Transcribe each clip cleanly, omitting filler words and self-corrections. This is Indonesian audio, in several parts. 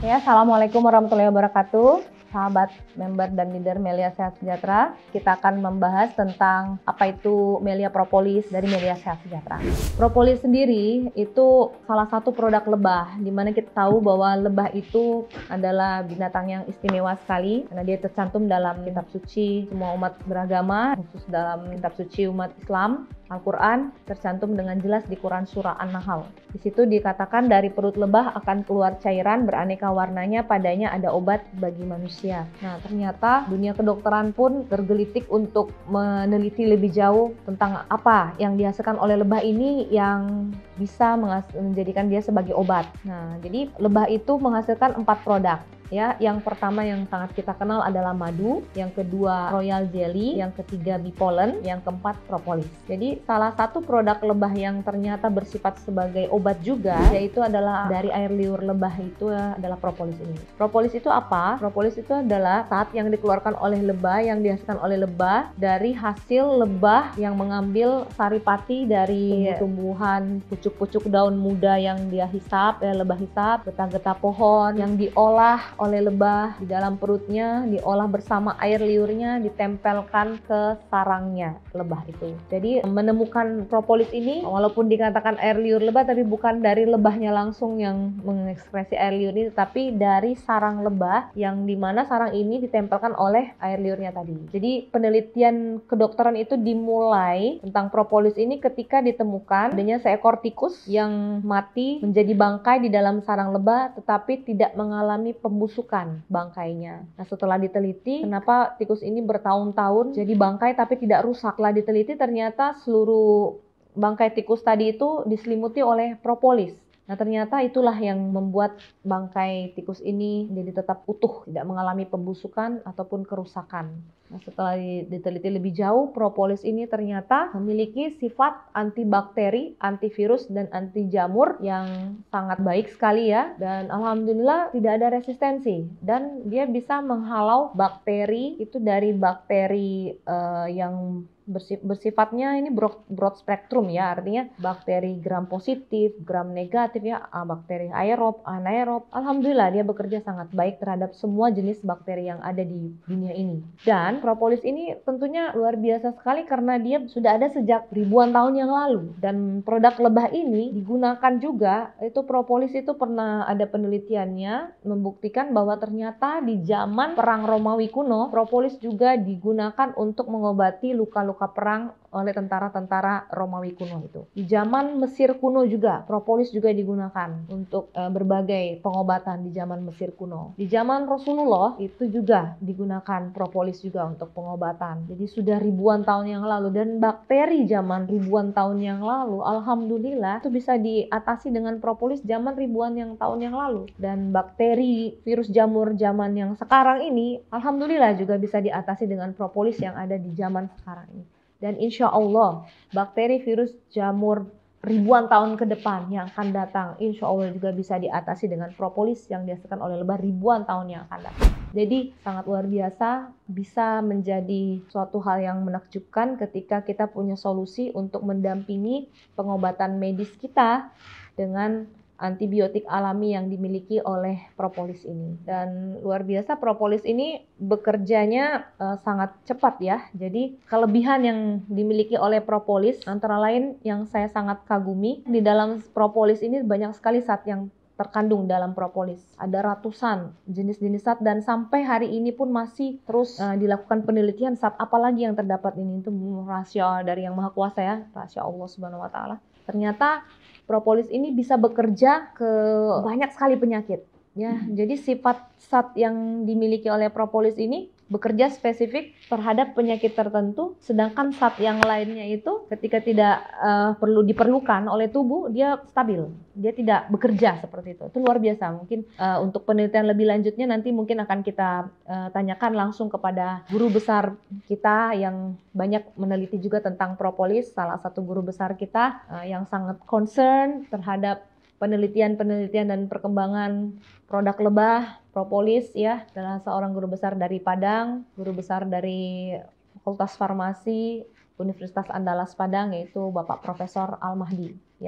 Ya, Assalamualaikum warahmatullahi wabarakatuh. Sahabat, member, dan leader Melia Sehat Sejahtera. Kita akan membahas tentang apa itu Melia Propolis dari Melia Sehat Sejahtera. Propolis sendiri itu salah satu produk lebah, di mana kita tahu bahwa lebah itu adalah binatang yang istimewa sekali, karena dia tercantum dalam kitab suci semua umat beragama, khusus dalam kitab suci umat Islam, Al-Quran, tercantum dengan jelas di Quran Surah An-Nahl. Di situ dikatakan dari perut lebah akan keluar cairan beraneka warnanya, padanya ada obat bagi manusia. Nah, ternyata dunia kedokteran pun tergelitik untuk meneliti lebih jauh tentang apa yang dihasilkan oleh lebah ini yang bisa menjadikan dia sebagai obat. Nah, jadi lebah itu menghasilkan 4 produk. Ya, yang pertama yang sangat kita kenal adalah madu, yang kedua royal jelly, yang ketiga bee pollen, yang keempat propolis. Jadi salah satu produk lebah yang ternyata bersifat sebagai obat juga, yaitu adalah dari air liur lebah, itu adalah propolis ini. Propolis itu apa? Propolis itu adalah zat yang dikeluarkan oleh lebah, yang dihasilkan oleh lebah dari hasil lebah yang mengambil saripati dari tumbuhan, pucuk-pucuk daun muda yang dia hisap, lebah hisap, getah-getah pohon yang diolah oleh lebah di dalam perutnya, diolah bersama air liurnya, ditempelkan ke sarangnya lebah itu. Jadi menemukan propolis ini, walaupun dikatakan air liur lebah, tapi bukan dari lebahnya langsung yang mengekspresi air liur ini, tapi dari sarang lebah yang dimana sarang ini ditempelkan oleh air liurnya tadi. Jadi penelitian kedokteran itu dimulai tentang propolis ini ketika ditemukan adanya seekor tikus yang mati menjadi bangkai di dalam sarang lebah, tetapi tidak mengalami pembusukan bangkainya. Nah, setelah diteliti, kenapa tikus ini bertahun-tahun jadi bangkai tapi tidak rusak? Setelah diteliti, ternyata seluruh bangkai tikus tadi itu diselimuti oleh propolis. Nah, ternyata itulah yang membuat bangkai tikus ini jadi tetap utuh, tidak mengalami pembusukan ataupun kerusakan. Nah, setelah diteliti lebih jauh, propolis ini ternyata memiliki sifat antibakteri, antivirus, dan anti jamur yang sangat baik sekali ya. Dan alhamdulillah tidak ada resistensi. Dan dia bisa menghalau bakteri, itu dari bakteri yang bersifatnya ini broad spectrum ya, artinya bakteri gram positif, gram negatif ya, bakteri aerob, anaerob. Alhamdulillah dia bekerja sangat baik terhadap semua jenis bakteri yang ada di dunia ini. Dan propolis ini tentunya luar biasa sekali karena dia sudah ada sejak ribuan tahun yang lalu. Dan produk lebah ini digunakan juga, itu propolis itu pernah ada penelitiannya membuktikan bahwa ternyata di zaman perang Romawi kuno, propolis juga digunakan untuk mengobati luka-luka perang oleh tentara-tentara Romawi kuno itu. Di zaman Mesir kuno juga, propolis juga digunakan untuk berbagai pengobatan di zaman Mesir kuno. Di zaman Rasulullah itu juga digunakan propolis juga untuk pengobatan. Jadi sudah ribuan tahun yang lalu, dan bakteri zaman ribuan tahun yang lalu, alhamdulillah itu bisa diatasi dengan propolis zaman ribuan tahun yang lalu. Dan bakteri, virus jamur zaman yang sekarang ini, alhamdulillah juga bisa diatasi dengan propolis yang ada di zaman sekarang ini. Dan insya Allah bakteri, virus, jamur ribuan tahun ke depan yang akan datang, insya Allah juga bisa diatasi dengan propolis yang dihasilkan oleh lebah ribuan tahun yang akan datang. Jadi sangat luar biasa, bisa menjadi suatu hal yang menakjubkan ketika kita punya solusi untuk mendampingi pengobatan medis kita dengan antibiotik alami yang dimiliki oleh propolis ini. Dan luar biasa, propolis ini bekerjanya sangat cepat ya. Jadi kelebihan yang dimiliki oleh propolis antara lain yang saya sangat kagumi, di dalam propolis ini banyak sekali zat yang terkandung dalam propolis. Ada ratusan jenis-jenis zat, dan sampai hari ini pun masih terus dilakukan penelitian zat apalagi yang terdapat ini. Itu rahasia dari Yang Maha Kuasa ya, rahasia Allah Subhanahu wa taala. Ternyata propolis ini bisa bekerja ke banyak sekali penyakit ya. Jadi sifat zat yang dimiliki oleh propolis ini bekerja spesifik terhadap penyakit tertentu, sedangkan zat yang lainnya itu ketika tidak perlu diperlukan oleh tubuh, dia stabil, dia tidak bekerja seperti itu. Itu luar biasa. Mungkin untuk penelitian lebih lanjutnya nanti mungkin akan kita tanyakan langsung kepada guru besar kita yang banyak meneliti juga tentang propolis, salah satu guru besar kita yang sangat concern terhadap penelitian dan perkembangan produk lebah, propolis ya, adalah seorang guru besar dari Padang, guru besar dari Fakultas Farmasi Universitas Andalas Padang, yaitu Bapak Profesor Al-Mahdi ya.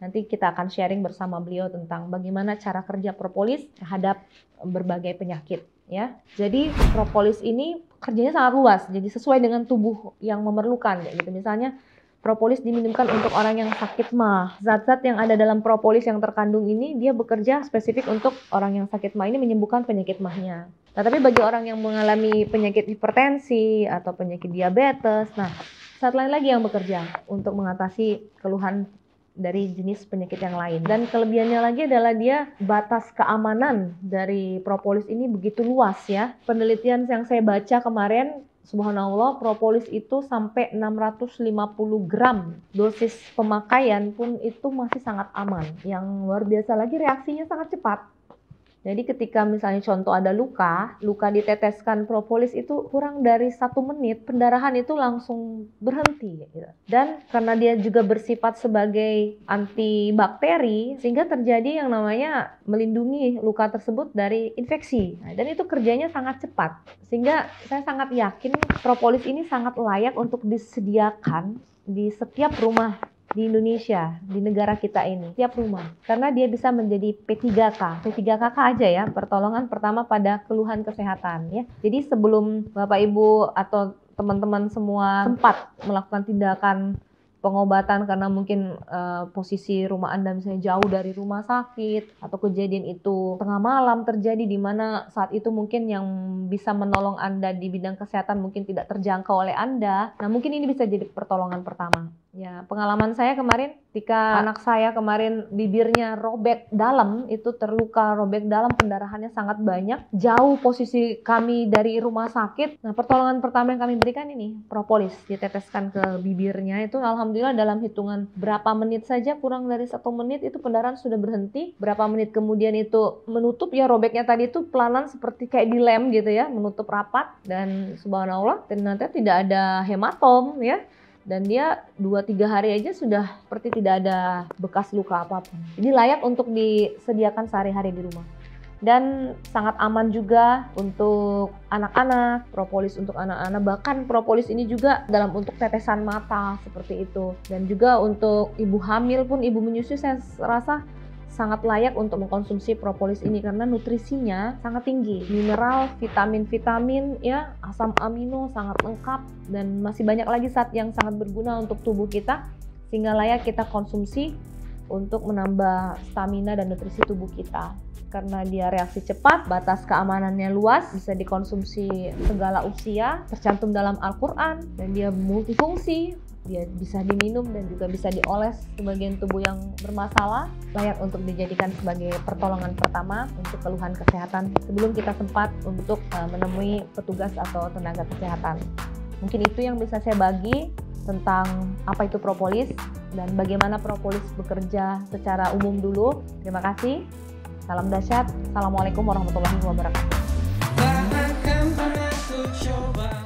Nanti kita akan sharing bersama beliau tentang bagaimana cara kerja propolis terhadap berbagai penyakit ya. Jadi propolis ini kerjanya sangat luas, jadi sesuai dengan tubuh yang memerlukan gitu. Misalnya propolis diminumkan untuk orang yang sakit MAH. Zat-zat yang ada dalam propolis yang terkandung ini dia bekerja spesifik untuk orang yang sakit MAH ini menyembuhkan penyakit MAH-nya. Nah, tapi bagi orang yang mengalami penyakit hipertensi atau penyakit diabetes, nah zat lain lagi yang bekerja untuk mengatasi keluhan dari jenis penyakit yang lain. Dan kelebihannya lagi adalah dia batas keamanan dari propolis ini begitu luas ya. Penelitian yang saya baca kemarin, subhanallah, propolis itu sampai 650 gram dosis pemakaian pun itu masih sangat aman. Yang luar biasa lagi reaksinya sangat cepat. Jadi ketika misalnya contoh ada luka diteteskan propolis itu kurang dari 1 menit pendarahan itu langsung berhenti gitu. Dan karena dia juga bersifat sebagai antibakteri sehingga terjadi yang namanya melindungi luka tersebut dari infeksi. Nah, dan itu kerjanya sangat cepat sehingga saya sangat yakin propolis ini sangat layak untuk disediakan di setiap rumah di Indonesia, di negara kita ini, tiap rumah. Karena dia bisa menjadi P3K. P3KK aja ya, pertolongan pertama pada keluhan kesehatan ya. Jadi sebelum Bapak Ibu atau teman-teman semua sempat melakukan tindakan pengobatan karena mungkin posisi rumah Anda misalnya jauh dari rumah sakit atau kejadian itu tengah malam terjadi di mana saat itu mungkin yang bisa menolong Anda di bidang kesehatan mungkin tidak terjangkau oleh Anda. Nah, mungkin ini bisa jadi pertolongan pertama. Ya, pengalaman saya kemarin ketika anak saya kemarin bibirnya robek dalam, itu terluka robek dalam, pendarahannya sangat banyak, jauh posisi kami dari rumah sakit. Nah, pertolongan pertama yang kami berikan ini propolis, diteteskan ke bibirnya. Itu alhamdulillah dalam hitungan berapa menit saja, kurang dari 1 menit itu pendarahan sudah berhenti. Berapa menit kemudian itu menutup ya, robeknya tadi itu pelanan seperti kayak dilem gitu ya, menutup rapat. Dan subhanallah ternyata tidak ada hematom ya. Dan dia 2-3 hari aja sudah seperti tidak ada bekas luka apapun. Jadi layak untuk disediakan sehari-hari di rumah. Dan sangat aman juga untuk anak-anak, propolis untuk anak-anak. Bahkan propolis ini juga dalam untuk tetesan mata seperti itu. Dan juga untuk ibu hamil pun, ibu menyusui saya rasa sangat layak untuk mengkonsumsi propolis ini karena nutrisinya sangat tinggi, mineral, vitamin ya, asam amino sangat lengkap dan masih banyak lagi zat yang sangat berguna untuk tubuh kita sehingga layak kita konsumsi untuk menambah stamina dan nutrisi tubuh kita. Karena dia reaksi cepat, batas keamanannya luas, bisa dikonsumsi segala usia, tercantum dalam Al-Quran dan dia multifungsi. Dia bisa diminum dan juga bisa dioles ke bagian tubuh yang bermasalah, layak untuk dijadikan sebagai pertolongan pertama untuk keluhan kesehatan sebelum kita sempat untuk menemui petugas atau tenaga kesehatan. Mungkin itu yang bisa saya bagi tentang apa itu propolis dan bagaimana propolis bekerja secara umum dulu. Terima kasih. Salam dahsyat. Assalamualaikum warahmatullahi wabarakatuh.